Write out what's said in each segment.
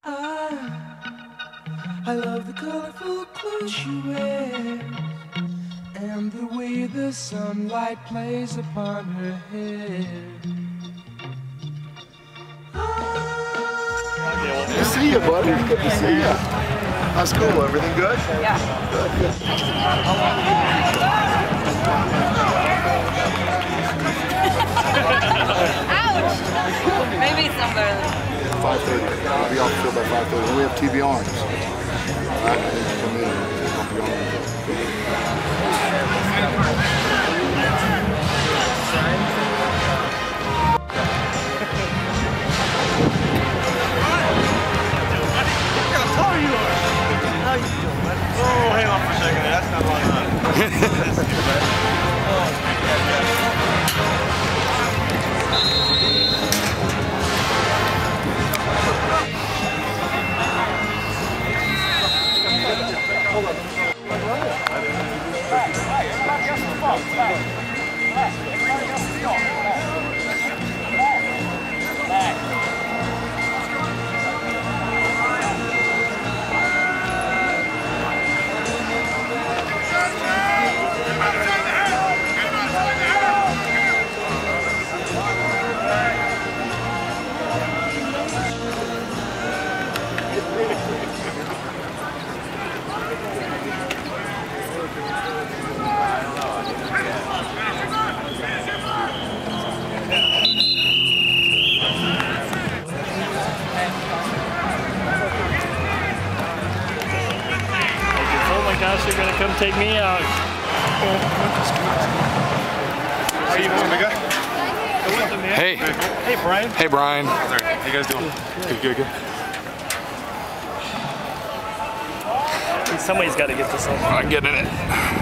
I love the colorful clothes she wears and the way the sunlight plays upon her hair. Good to see you, buddy. It's good to see you. How's school? Everything good? Yeah. Good, good. Ouch! Maybe somewhere. 5:30. I'll be off the field by 5:30. We have TV on. So. All right, come in. I'll be on. Oh, hang on for a second. That's not long enough. Hold on. You're gonna come take me out. How are you doing, big guy? Hey. Hey, Brian. Hey, Brian. How you guys doing? Good, good. Somebody's got to get this on. I'm getting it.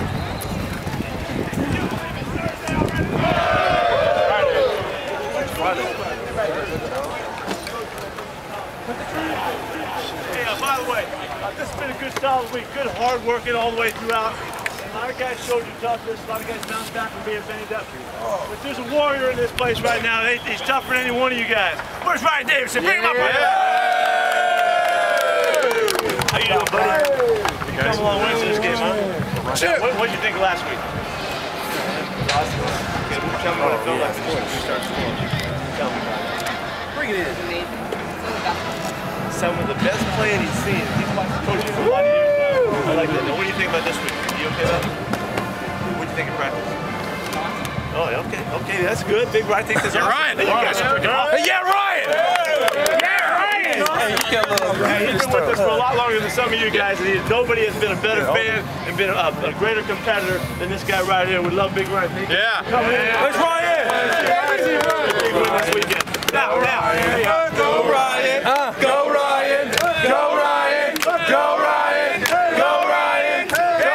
Hey, by the way, this has been a good solid week. Good hard working all the way throughout. A lot of guys showed you toughness. A lot of guys bounced back from being banged up. But there's a warrior in this place right now. He's tougher than any one of you guys. Where's Ryan Davidson? Bring him up right now. How you doing, buddy? You come a long way to this game, huh? Sure. What did you think of last week? Awesome. Tell me what it felt like when you started scoring. Tell me about it. Bring it in. Amazing. Some of the best playing he's seen. He's coaching for a lot of years now. I like that. Now, what do you think about this week? You okay about it? What do you think of practice? Oh, okay. Okay, that's good. Big Ryan. I think that's Ryan. You guys are freaking awesome. Yeah, Ryan. Yeah, Ryan. He's been with us for a lot longer than some of you guys, and nobody has been a better fan and been a greater competitor than this guy right here. We love Big Ryan. Yeah. Where's Ryan? Big win this weekend. Now. Go Ryan. Go Ryan. Go Ryan. Go Ryan. Go Ryan. Go Ryan.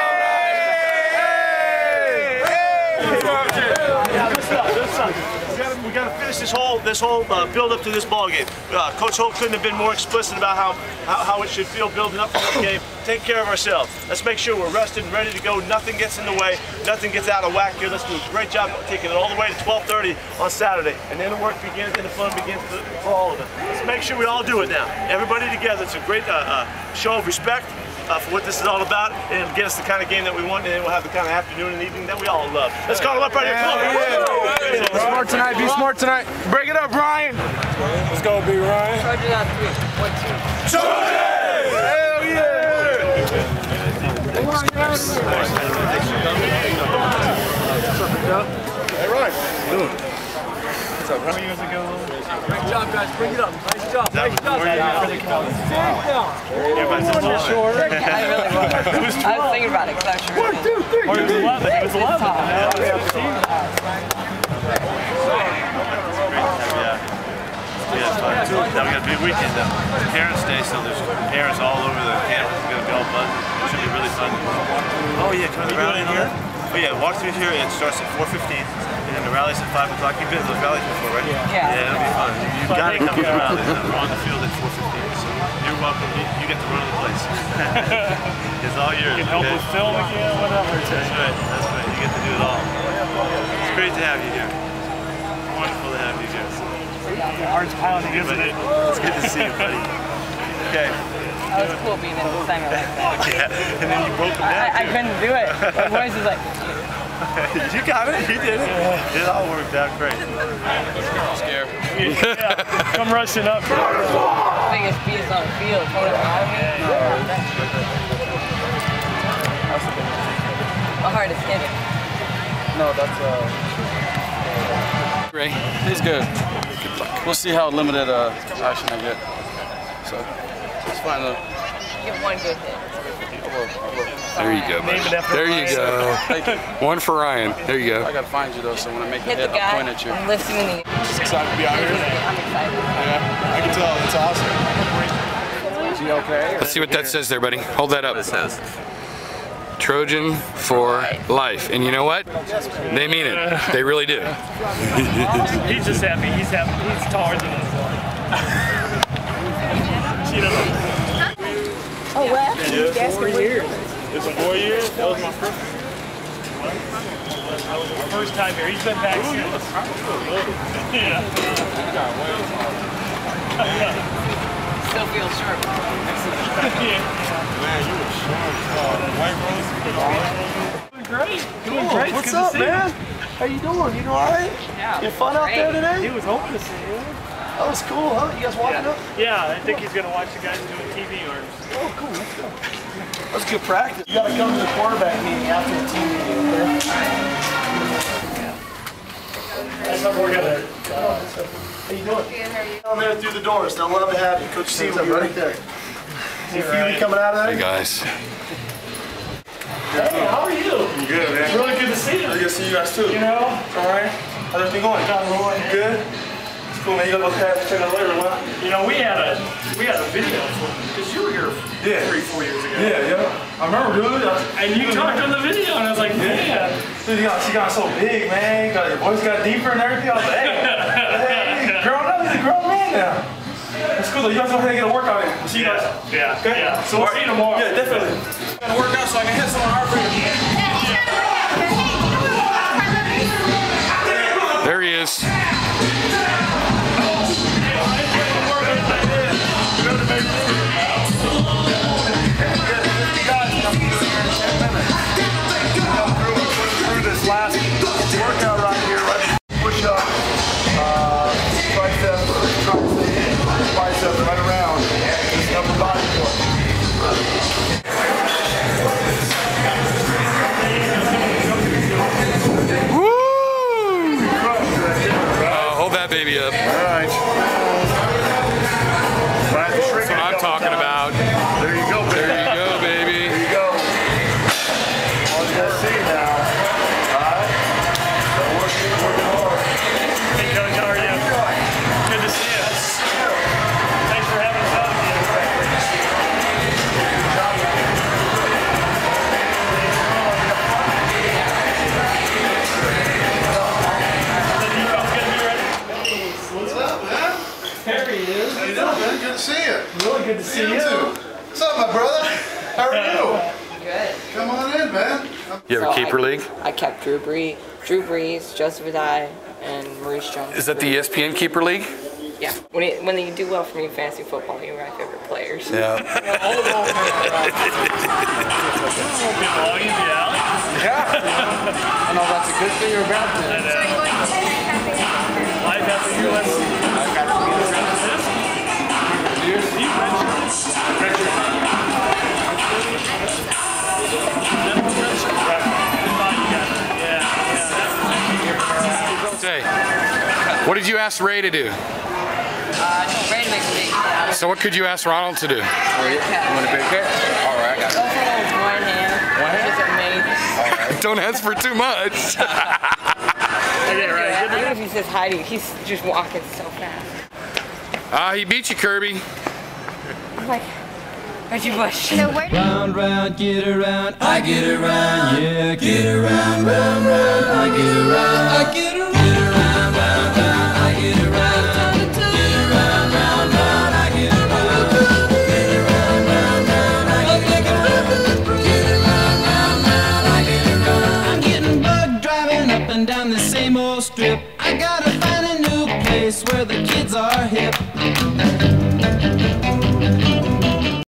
Good stuff. We got to finish this whole build up to this ball game. Coach Holt couldn't have been more explicit about how it should feel building up to this game. Take care of ourselves. Let's make sure we're rested and ready to go. Nothing gets in the way. Nothing gets out of whack here. Let's do a great job taking it all the way to 12:30 on Saturday, and then the work begins and the fun begins for all of us. Let's make sure we all do it now. Everybody together. It's a great show of respect for what this is all about, and get us the kind of game that we want, and then we'll have the kind of afternoon and evening that we all love. Let's call them up right here. Come on. Be smart tonight. Be smart tonight. Break it up, Ryan. Let's go, Big Ryan. Trojans on 3. 1, 2. Trojans! Hell yeah! Hey, Ryan. What's up, bro? Years ago. Great job, guys. Bring it up. Nice job. Nice job. Everybody's Short. I really was. I was thinking about it because I was sure. 1, 2, 3. Or it was 11. It was 11. Yeah, it's fun too. Now we got a big weekend though. Parents' Day, so there's parents all over the campus. It's gonna be all fun. It should be really fun. Oh yeah, come to the rally here. Oh yeah, walk through here. It starts at 4:15, and then the rally's at 5 o'clock. You've been to those rallies before, right? Yeah. Yeah, it'll be fun. You gotta come to the rally. We're on the field at 4:15, so you're welcome. You get to run the place. It's all yours. You can help with film again, whatever. That's right. That's right. You get to do it all. It's great to have you here. Wonderful to have you here. Your heart's pounding, isn't it? It's good to see you, buddy. Okay. That was cool being in the singer like that. Yeah, and then you broke them down. I couldn't do it. My voice was like... You got it. You did it. It all worked out great. Scared. Yeah. Come rushing up. Biggest beast on the field. The hardest hitter. No, that's Ray. He's good. We'll see how limited action I get. So it's fine though. Get one good hit. There you go, buddy. There you go. Thank you. One for Ryan. There you go. I gotta find you though, so when I make the Hit hit, the I'll guy point at you. and lift him in the... Just excited to be out here. I'm excited. Yeah, I can tell. It's awesome. Is he okay? Let's see what that says there, buddy. Hold that up. It says. Trojan for life. And you know what? They mean it. They really do. He's just happy. He's taller than us. She doesn't. Oh, well. Yeah, 4 years. It's 4 years? That was my first. That was his first time here. He's been back since. Yeah. Still feels sharp. Man, you were sharp. White Rose. Doing great. Doing great. What's up, man? How you doing? You all right? Yeah. You fun out there today? He was hoping to see you. That was cool, huh? You guys walking up? Yeah, I think he's going to watch the guys doing TV arms. Oh, cool. Let's go. That's good practice. You got to come to the quarterback meeting after the team meeting, okay? That's what we're going to. How you doing? Down there through the doors. They'll love to have you. Coach C will be right there. See Phoebe coming out of there? Hey, guys. Hey, how are you? I'm good, man. Really good to see you. Good to see you guys too. You know? All right. How's everything going? Good. It's cool, man. You gotta go check out later, what? You know, we had a video because you were here 3-4 years ago. Yeah. I remember, dude. And you talked on the video, and I was like, man. Dude, she got so big, man. Your voice got deeper and everything. I was like, hey, he's grown up. He's a grown man now. It's cool though. You guys go ahead and get a workout in. We'll see you guys. Yeah. Okay? Yeah. So we'll see you tomorrow. Yeah, definitely. Gotta work out so I can hit some of our freedom. There he is. Last workout right here, right? Push up, tricep, bicep, right around. Just upper body work. Woo! Hold that baby up. All right. That's what I'm talking about. There you go, baby. There you go, baby. There you go. All you gotta see now. Hey, Coach, how are you? Good to see you. Thanks for having us out again. The defense gonna be ready? What's up, man? There he is. How you doing, man? Good to see you. Really good to see you. What's up, my brother? How are you? Good. Come on in, man. You have a keeper league? I kept Drew Brees, Joseph Adai, and Maurice Jones. Is that the ESPN keeper league? Yeah. When you do well for me in fantasy football, you're my favorite players. Yeah. I know that's a good thing or a bad thing. Live at the USC. Hey, what did you ask Ray to do? Ray to make a big cat. So what could you ask Ronald to do? You want a big hit? All right, I got Go for it with one hand. One hand? Just amazing. Don't ask for too much. Even if he says hi to you, he's just walking so fast. He beat you, Kirby. I'm like, Reggie Bush. Round, round, get around, I get around, yeah, get around, round, round, I get around, I get around.